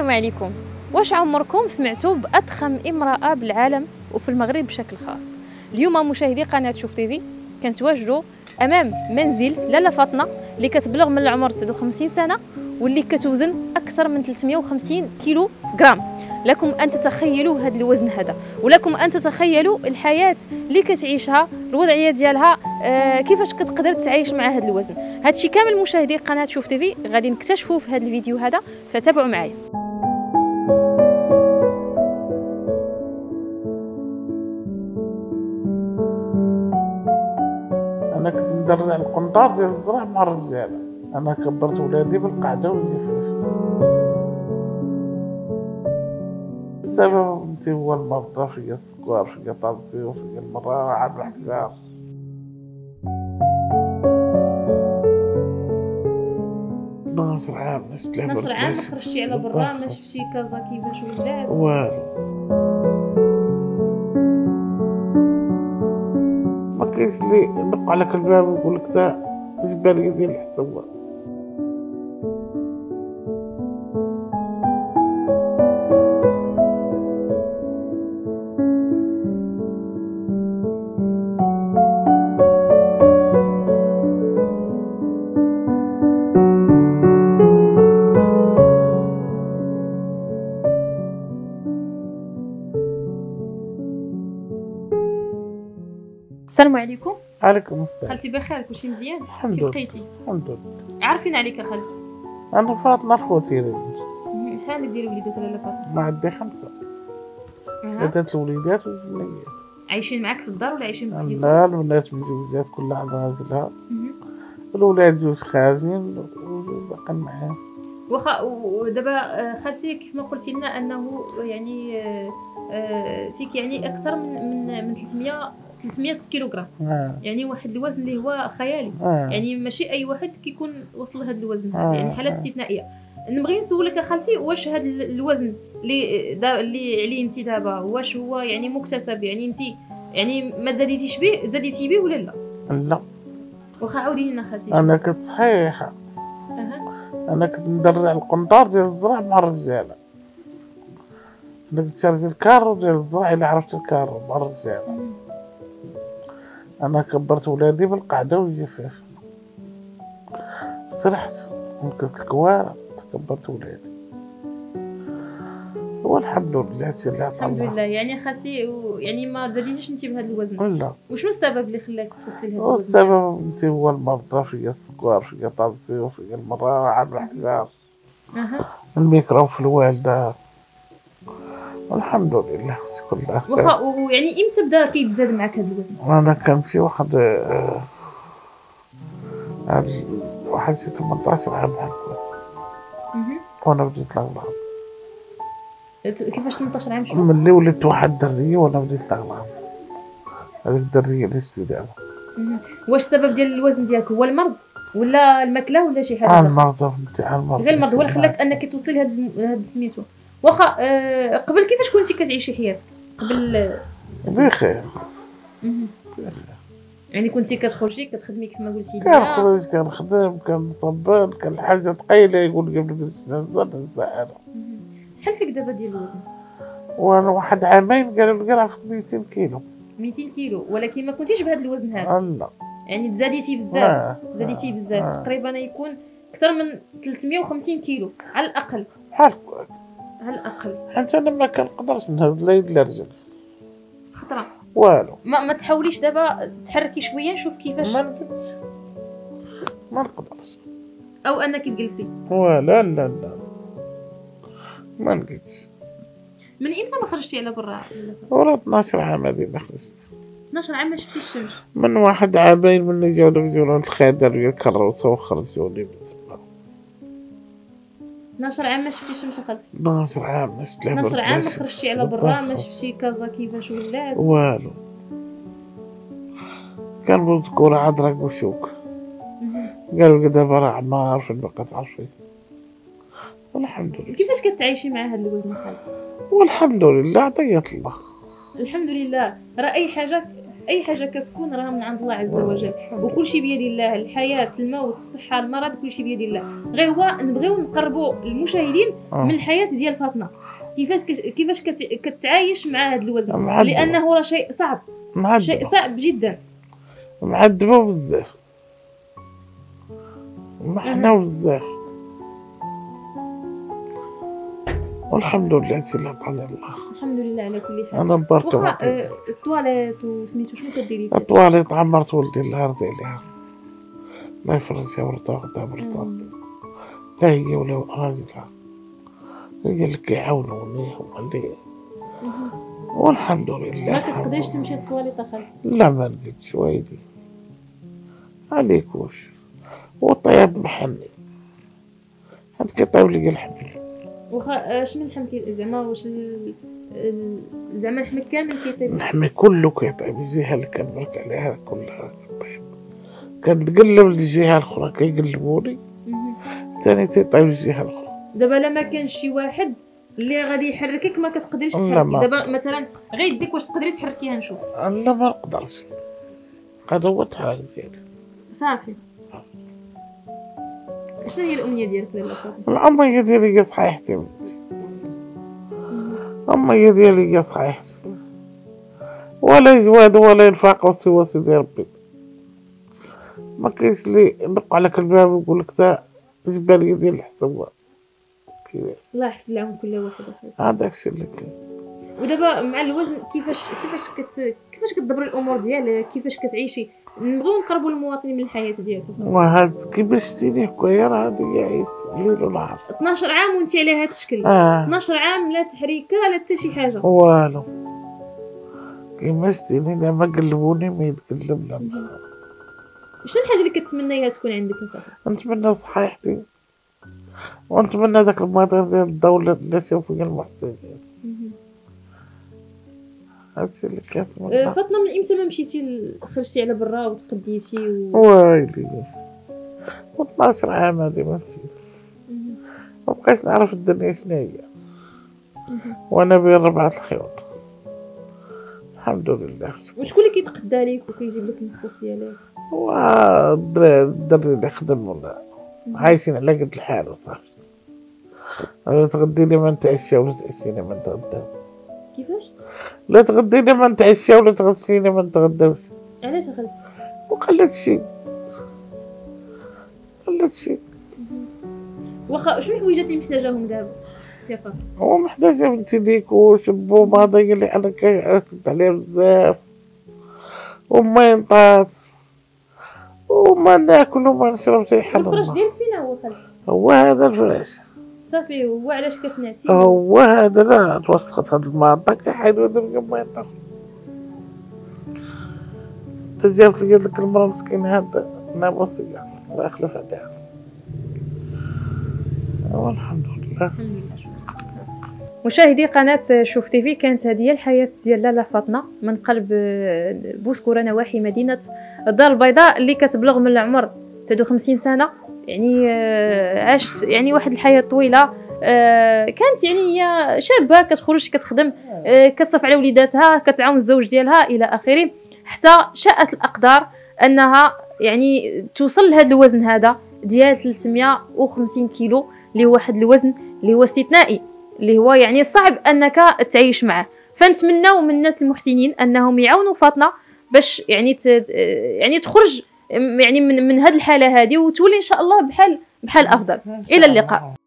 السلام عليكم. واش عمركم سمعتوا بأضخم امرأة بالعالم وفي المغرب بشكل خاص؟ اليوم مشاهدي قناة شوف تيفي كنتواجدوا امام منزل لاله فاطمه اللي كتبلغ من العمر 59 سنه واللي كتوزن اكثر من 350 كيلو غرام. لكم ان تتخيلوا هذا الوزن هذا، ولكم ان تتخيلوا الحياه اللي كتعيشها، الوضعيه ديالها، كيفاش كتقدر تعيش مع هذا الوزن. هادشي كامل مشاهدي قناه شوف تيفي غادي نكتشفوا في هذا الفيديو هذا، فتابعوا معايا. انا كنت ندرع القنطار ديال الزرع مع الرجاله. انا كبرت ولادي بالقعده والزفاف. السبب انت هو المرضى، فيا السكر، فيا طالسيو، فيا المراره عاد الحجار. ناصر عام 12 عام ما خرجتي على برا، ما شفتي كازا كيفاش ولات والو. ما كاينش اللي يدق عليك الباب ويقول لك تا جباليه ديال الحسوه. السلام عليكم. عليكم السلام. خالتي بخير؟ كلشي مزيان؟ الحمد كيف لله. بقيتي؟ الحمد لله. عارفين عليك خالتي. انا فاطمه خوتي. شحال ديال وليدات لاله فاطمه؟ ما عندي 5 ولادات الوليدات والبنيات. عايشين معاك في الدار ولا عايشين بوحديتهم؟ لا، البنات مزوجات كل واحد غازلها، الولاد زوج خارجين وباقين معايا. واخا ودابا خالتي كيف ما قلتي لنا انه يعني فيك يعني اكثر من 300 كيلوغرام. يعني واحد الوزن اللي هو خيالي. يعني ماشي اي واحد كيكون وصل لهذا الوزن هذا، يعني حالات استثنائيه. نبغي نسولك خالتي، واش هذا الوزن اللي عليه انت دابا واش هو يعني مكتسب؟ يعني انت يعني ما زاديتي به ولا لا؟ لا. واخا عاودي لنا خالتي. انا كنت صحيحه. انا كنت ندرع القنطار ديال الزرع مع الرجاله. انا كنت شارج الكارو ديال الزرع، الا عرفت الكارو مع الرجاله. انا كبرت ولادي بالقعده والزفاف. سرحت ونكست الكوارع، كبرت ولادي. والحمد لله هادشي اللي عطا الله. الحمد لله. يعني خالتي يعني ما زاديتيش انت بهذا الوزن؟ لا. وشنو السبب اللي خلاك توصلي لهذا الوزن؟ السبب انت هو المرضى، فيا السكر، فيا طالسيو، فيا المراره عاد الحجار. الميكروب في الوالده. والحمد لله شكرا لله. واخا يعني امتى بدا كيتزاد معك هذا الوزن؟ انا كان شي واحد واحد شي 18 عام هكا وانا بديت نغلط. كيفاش 18 عام؟ شنو ملي ولدت واحد دريه وانا بديت نغلط. هذيك الدريه اللي شتي دابا. واش السبب ديال الوزن ديالك هو المرض ولا الماكله ولا شي حاجه؟ المرض نتاع المرض. غير المرض هو اللي خلاك انك توصلي لهاد سميتو. واخا قبل كيفاش كنتي كتعيشي حياتك قبل؟ بخير. يعني كنتي كتخرجي كتخدمي كيف ما قلتي لي؟ كنخرج كنخدم كنصبر، كان حاجه ثقيله يقول قبل نساعد. شحال فيك دابا ديال الوزن؟ وانا واحد عامين قالوا لي راه فيك 200 كيلو. 200 كيلو، ولكن ما كنتيش بهذا الوزن هذا؟ لا. يعني تزاديتي بزاف. زاديتي بزاف. تقريبا يكون اكثر من 350 كيلو على الاقل. على الاقل. حتى انا ما كنقدرش نهز لا يد لا رجل. خطره والو. ما تحاوليش دابا تحركي شويه نشوف كيفاش؟ ما نقدرش. او انك تجلسي؟ لا لا لا ما نقدرش. من امتى ما خرجتي على برا؟ ورا 12 عام هذه ما خرجت. 12 عام ما شفتي الشمس؟ من واحد عامين من جاو الفيزيون الخادر ديال الكروسه وخرجوني من تما. 12 عام ما شفتي الشمس خالتي؟ 12 عام ما شفت. 12 عام ما خرجتي على برا، ما شفتي كازا كيفاش ولات؟ والو. كان بوزكورة عذراك وشوك. قالوا لي دابا راه عمار فين باقا تعرفي. والحمد لله. كيفاش كتعيشي مع هذا الوزن خالتي؟ والحمد لله عطية الله. الحمد لله. راه اي حاجه اي حاجه كتكون راه من عند الله عز وجل، وكل شيء بيد الله. الحياه، الموت، الصحه، المرض، كل شيء بيد الله. غير هو نبغيو نقربوا المشاهدين من الحياه ديال فاطمه، كيفاش كتعايش مع هذا الوزن، لانه راه شيء صعب، شيء صعب جدا، معذبه بزاف، محنا بزاف، والحمد لله هادشي اللي عطاني الله. الحمد لله على كل حال. انا مباركه واخا الطواليت وسميتو شنو كديري فيه؟ الطواليت عمرت ولدي الله يرضي عليها، الله يفرجها ويرضى قدام رضا، لا هي ولا راجلها، هي اللي كيعاونوني هما اللي، والحمد لله. ما كتقدريش تمشي للطواليت اخالتي؟ لا ما لقيتش ويلي عليك واش، والطياب محني هاد كيطيب لي الحمل. واخا شنو الحم زعما واش زعما الحم كامل كيطيب؟ الحم كله كيطيب، الجهه اللي كنبرك عليها كلها كطيب، كنتقلب للجهه الاخرى كيقلبوني، ثاني تيطيب الجهه الاخرى. دابا لا ما كانش شي واحد اللي غادي يحركك ما كتقدريش تحركي، دابا مثلا غير يديك واش تقدري تحركيها نشوف؟ لا ما نقدرش، هذا هو التحرك ديالي صافي. شنو هي الامنيه ديالك لاله فاطمه؟ الامنيه ديالي هي صحيحتي بنتي، الامنيه ديالي هي صحيحتي، ولا يزواد ولا ينفق سوى سيدي ربي. ما كاينش اللي يدق عليك الباب ويقول لك تا جبالي ديال الحساب كيفاش. الله يحسن لهم كل واحد هذاك الشيء اللي كاين. ودابا مع الوزن كيفاش كتدبر الامور ديالك، كيفاش كتعيشي؟ نبغيو نقربوا المواطنين من الحياه ديالك. وهاد كيفاش تيني حكايه راه هادي عيشت ليل ونهار 12 عام وانت على هاد الشكل. 12 عام لا تحريكه لا حتى شي حاجه والو، كيما شتيني لا ما قلبوني ما يتقلب لا. شنو الحاجه اللي كتمنيها تكون عندك انت؟ نتمنى صحيحتي، ونتمنى داك المطار ديال الدوله اللي شافوا فيا المحسنين. هادشي اللي كنتمنى. فاطمه من امتى ما مشيتي خرجتي على برا وتقديتي ويلي 12 عام هادي ما مشيت، مبقيتش نعرف الدنيا شنو هي، وانا بين 4 الخيوط الحمد لله. وشكون اللي كيتقدى ليك وكيجيب لك المصروف ديالك؟ هو الدري اللي خدم ولا عايشين على قد الحال وصافي، لا تغدي لي ما نتعشى ولا تعشيني ما نتغدى. كيفاش؟ لا تغدي لي ما نتعشى ولا تغشيني ما نتغداوش. علاش اخلتي؟ وقلت شي واخا شنو الحويجات اللي محتاجاهم دابا سي فاطمه؟ هو محتاجة بنتي ديكو شبو ماضي اللي انا كنت عليه بزاف، وما ينطاط وما ناكل وما نشرب شي حاجه. الفراش ديالك فين هو خالتي؟ هو هذا الفراش. صافي هو علاش كتنعسي؟ هو هذا، لا توسخت هاد المنطقه كيحيدو هذا ما ينطاق. تجاوبت لي ديك المرا مسكينه هذا ناموسي كاع الله يخلف عليها. والحمد لله. مشاهدي قناة شوف تيفي، كانت هذه الحياة ديال لاله فاطمة من قلب بوسكورة نواحي مدينة الدار البيضاء، اللي كتبلغ من العمر 59 سنة. يعني عاشت يعني واحد الحياة طويلة. كانت يعني هي شابة كتخرج كتخدم، كتصرف على وليداتها، كتعاون الزوج ديالها إلى آخره، حتى شاءت الأقدار أنها يعني توصل لهذا الوزن هذا ديال 350 كيلو، اللي هو واحد الوزن اللي هو استثنائي، اللي هو يعني صعب انك تعيش معه. فنتمناو من الناس المحسنين انهم يعاونوا فاطمه باش يعني تخرج يعني من هذه الحاله هذه وتولي ان شاء الله بحال افضل. الى اللقاء.